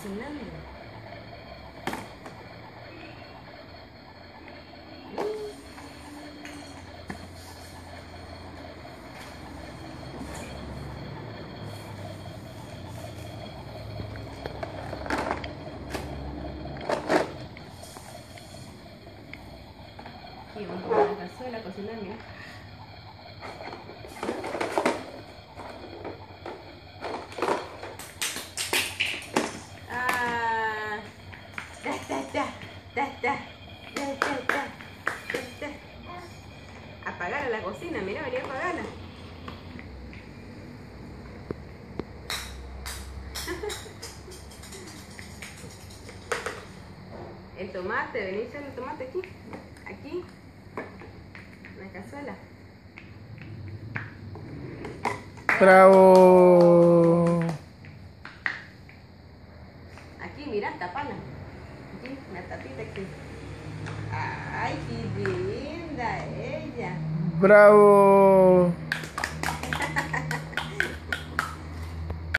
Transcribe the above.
cocinando. Aquí vamos a poner la cazuela a cocinar, mira. Apagar la cocina, mira, venía a apagarla. El tomate, vení a echar el tomate aquí, aquí, en la cazuela. Bravo. Aquí, mira, tapala. Aquí, la tapita aquí. Ay, qué linda ella. Bravo.